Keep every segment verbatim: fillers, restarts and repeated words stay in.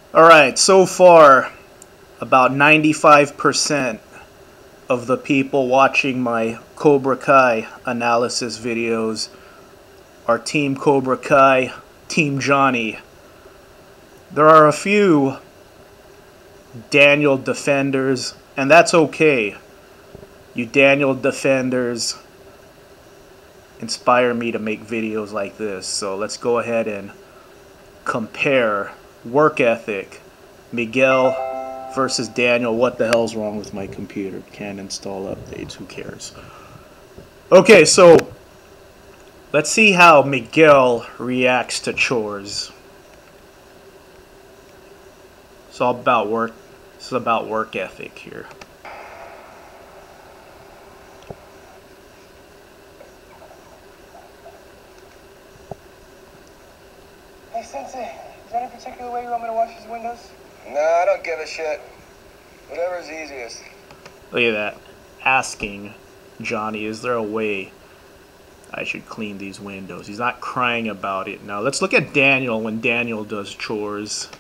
Alright, so far, about ninety-five percent of the people watching my Cobra Kai analysis videos are Team Cobra Kai, Team Johnny. There are a few Daniel defenders, and that's okay. You Daniel defenders inspire me to make videos like this, so let's go ahead and compare work ethic. Miguel versus Daniel. What the hell's wrong with my computer? Can't install updates. Who cares? Okay, so let's see how Miguel reacts to chores. It's all about work. This is about work ethic here. Hey, Sensei, is there any particular way you want me to wash these windows? No, I don't give a shit. Whatever's easiest. Look at that. Asking Johnny, is there a way I should clean these windows? He's not crying about it. Now, let's look at Daniel when Daniel does chores.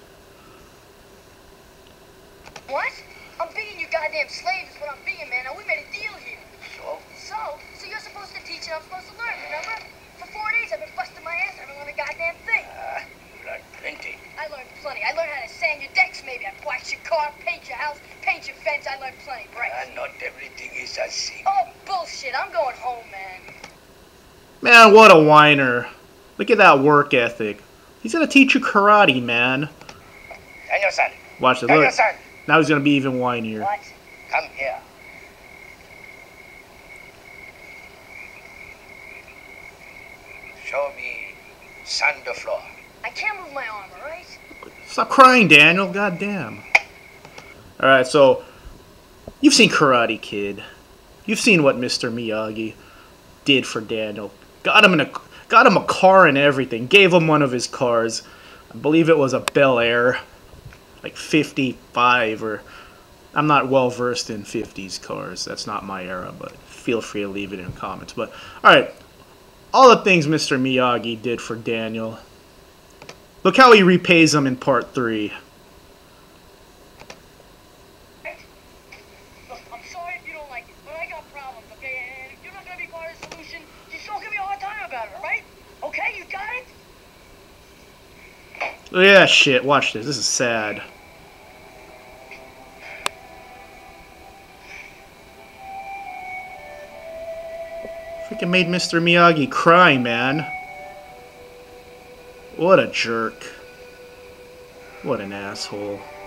What? I'm being your goddamn slave is what I'm being, man. Now, we made a deal here. So? So? So you're supposed to teach and I'm supposed to learn, remember? For four days I've been busting my ass. I haven't learned a goddamn thing. Ah, you learned plenty. I learned plenty. I learned how to sand your decks, maybe. I wash your car, paint your house, paint your fence. I learned plenty, right? Ah, not everything is as simple. Oh, bullshit. I'm going home, man. Man, what a whiner. Look at that work ethic. He's gonna teach you karate, man. Daniel-san. Watch this. Look. Daniel-san. Now he's gonna be even whinier. What? Come here. Show me sand the floor. I can't move my arm, all right? Stop crying, Daniel. God damn. Alright, so you've seen Karate Kid. You've seen what Mister Miyagi did for Daniel. Got him in a got him a car and everything. Gave him one of his cars. I believe it was a Bel Air. Like fifty-five, or I'm not well versed in fifties cars. That's not my era, but feel free to leave it in comments. But alright. All the things Mister Miyagi did for Daniel. Look how he repays him in part three. Look, I'm sorry if you don't like it, but I got problems, okay? And if you're not gonna be part of the solution, just don't give me a hard time about it, all right? Okay, you got it? Look at that shit. Watch this. This is sad. Freaking made Mister Miyagi cry, man. What a jerk. What an asshole.